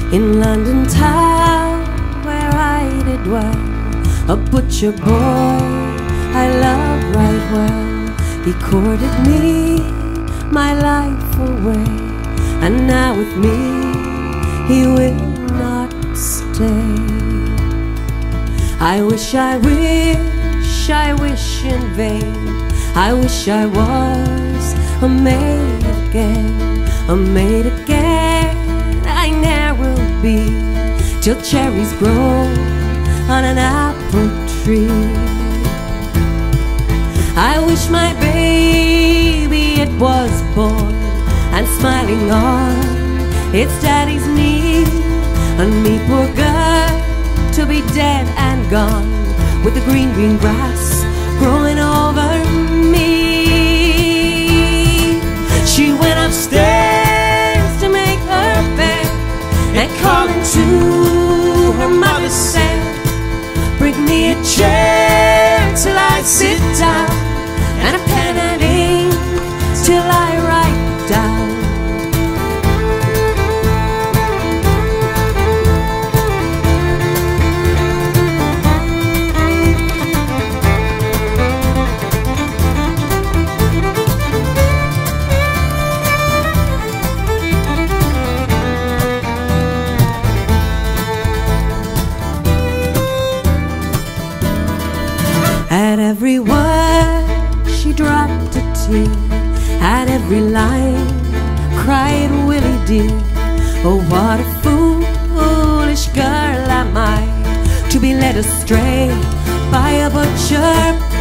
In London town where I did dwell, a butcher boy I love right well. He courted me my life away, and now with me he will not stay. I wish in vain. I wish I was a maid again, a maid again. I ne'er will be till cherries grow on an apple tree. I wish my baby it was born and smiling on its daddy's knee, and me poor girl to be dead and gone with the green, green grass growing over me. She went upstairs to make her bed, and calling to her mother said, bring me a chair till I sit down, and a pen and ink till I write down. At every word she dropped a tear, at every line cried Willie dear. Oh, what a foolish girl am I, to be led astray by a butcher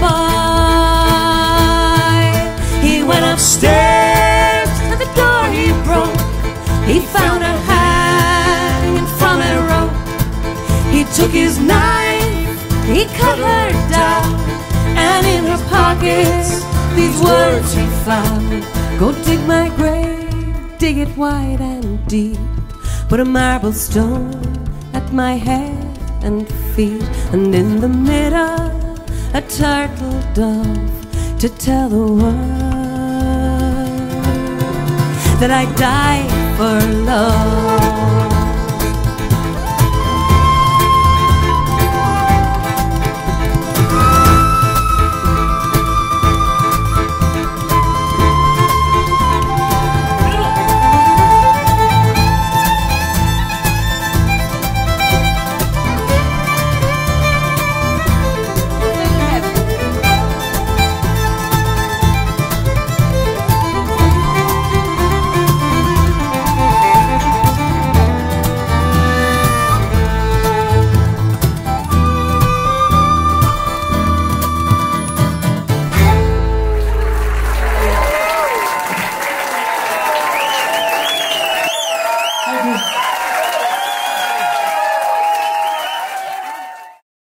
boy. He went upstairs, at the door he broke. He found her hanging from a rope. He took his knife, he cut her down, and in her pockets these words he found: go dig my grave, dig it wide and deep, put a marble stone at my head and feet, and in the middle a turtle dove to tell the world that I died for love.